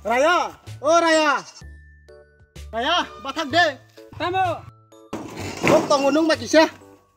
Raya, oh Raya. Raya, batak deh. Tamo. Kok tong gunung mak kisah.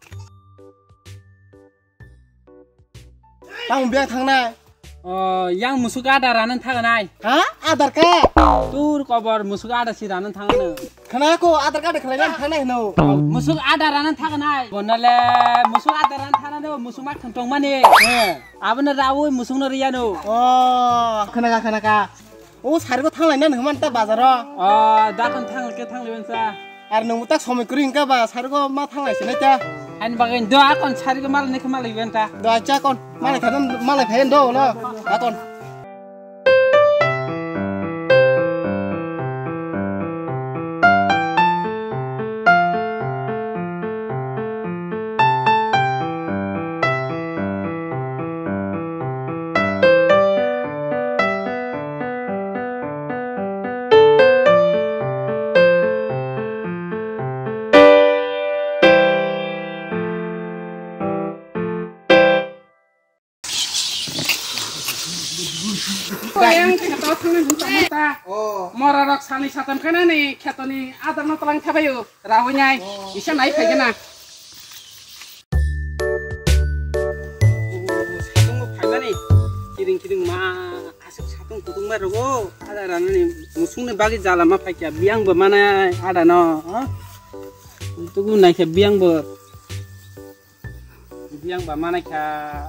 Tang biang thang nai. Yang musuk ada ranan tanganai. Hah? Adar ka? Tur kabar musuk ada si ranan tangan. Kenapa ko adar ka dekhlayan thang nai no? Musuk ada ranan tanganai. Bonale musuk ada ranan tangan no musuk mak thantong mane. Abna rawo musuk no riya no. Oh, kenaka. Oh, sari ko thang lain na man ta bazar. Dakan thang ke thang lewen sa. Ar nung tak somai kuring ka ba sari ko ma thang lai sini ta. An bagen doa kon sari ke mal ne ke mal lewen ta. Do aja kon, malai thadan malai phain do lo. Aton. Yang kata tangan hunta morarok sani satam kana ni khatoni adar no talang thabayo rawanyai isa nai phagena satung phagani kiring ma asuk satung tutung marogo adaran ni musung ne bagi jala ma phakya biang ba mana ada no tugu nai kha biang ba mana kha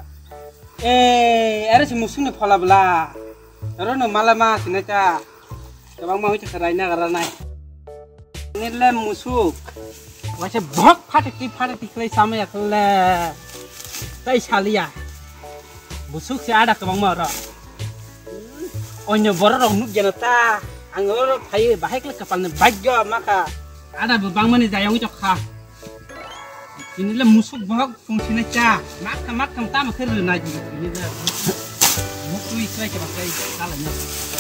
ada si musung ne phala bla Rono malama sineka kabang mau cakarai na karanai nile musuk wacha bhok phatati klai sama ya kle tai salia musuk se ada kabang mau ro onyo boro rong nuk janata angoro phai bahai kle kapal ne bhagyo maka ada bang mani jayang chokha inile musuk bhok fungsine cha makam ta ma khir na ji ini Mukui saya coba salahnya.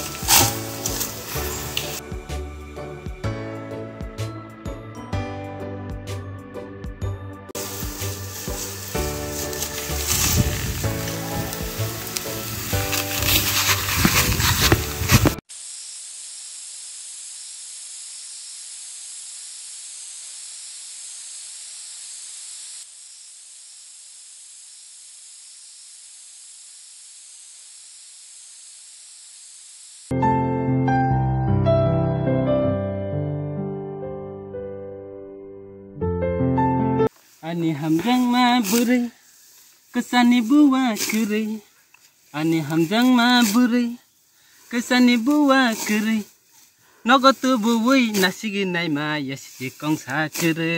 Ani hamjang ma burai kesani buah kere ani hamjang ma burai kesani buah kere nogotu buwai nasigi nai ma yasi kongsa kere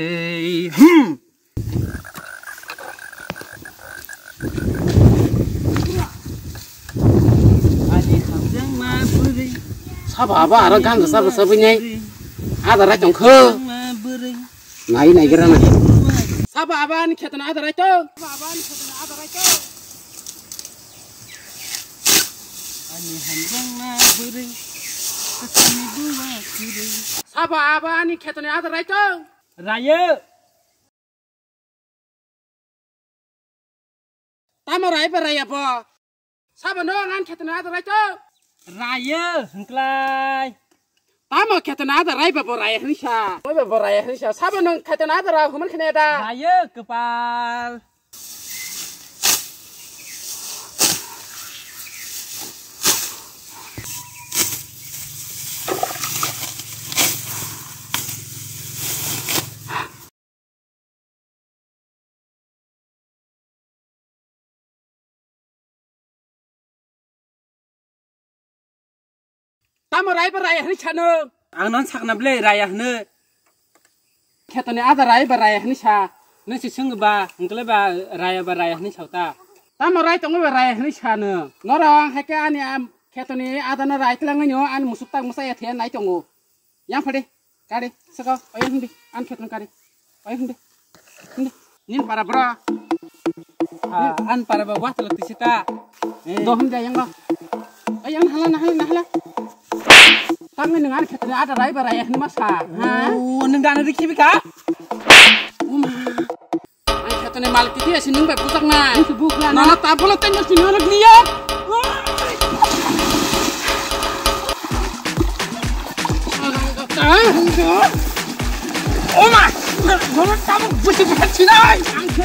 ani hamjang ma burai Saba ara gam saba nyai ada ra chong kho nai gerana Saba aban khetna ada raito ani hanjang ma bure kesani buwa kure Saba aban khetna ada raito raya tama rai ba raya po Saba no ngan khetna ada raito raya hengklai Tama khetna ada rai ba raya hnisha oi ba raya hnisha Saba no khetna ada ra human khneda raya kepal Tama rai ba raya hnisha no angnon sakna ble raya hne khetone ada rai ba raya hnisha nsi sungba nggle ba raya hnisha ta tama rai tong ba raya hnisha no norang hake ani khetone ada na rai tlang nyo an musuk tak musa ya thian nai tongo yang phade kare saka oyen hindi an kheton kare oyen hindi nin para bra an para ba wat lati sita dohum ja yang ba ayang hala Kami dengan khetone ada rai ba raya hne masa ha neng dana dikhi ka ai khetone mal kiti asinung ba putak na buk na na ta bola ten sinong dia Oma, nó kamu busi bukan cinai.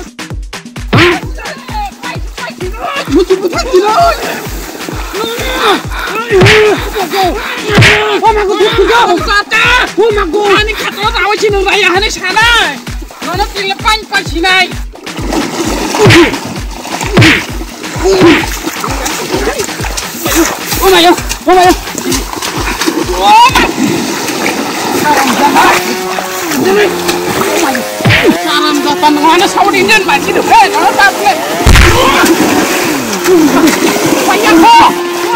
Busi bukan cinai. Oma aku juga. Kata. Oma aku. Ani kata tahu cinung raya hani sana. Mana tilepan pas cinai. Oma yo. Oma yo. Oma. Salam dapat mana Saudian masih tu kan? Kalau tak boleh. Banyak kok.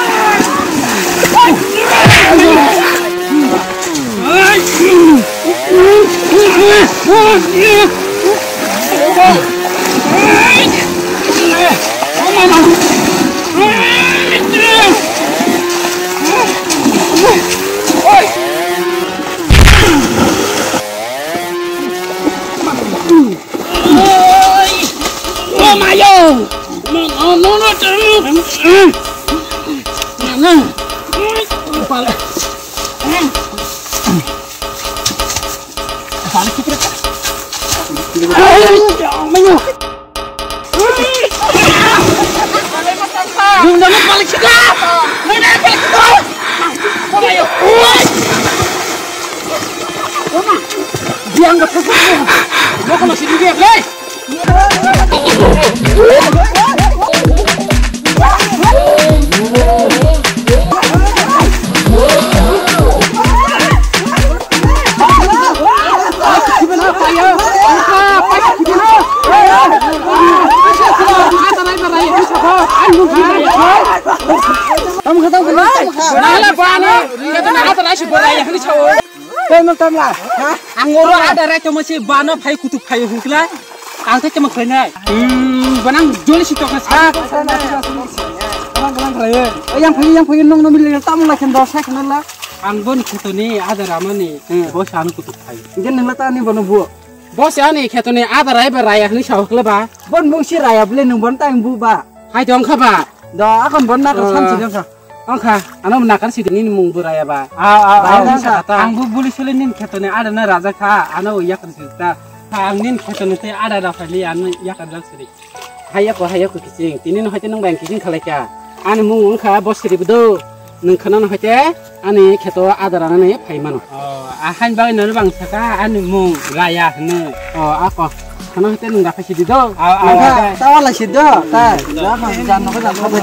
Angoro ada raya cuma si bano pai kutu pai hukla, angkat cuma kena. Banang jual si toko sak. Yang punya nong nomil tamu lah kendor sak nala. Angbon kutu ni ada ramani, bos anu kutu pai. Jangan nela tani bano bu. Bos ani kutu ni ada raya ni sahuk leba. Bon bungsi raya beli nung bon tang bu ba. Hai dong kaba. Dah akan bon nak sanksi dong kah. Angka, anu menakan si ini mung beraya ba. Angbu buli selenin ketone ada na raja ka, anu yak cerita. Angnin ketone te ada rafali anu yak ada seri. Hayako kicing. Tini no hati nang bang kicing kaleka. Anu mung angka bos seri bedo. Nung kana no hati, anu keto ada rana ne paimano. Oh, ahan bang nanu bang saka anu mung raya ne. Oh, apa? Kana hati nung dapat si dido. Tawa lah si do. Ta, lama jangan no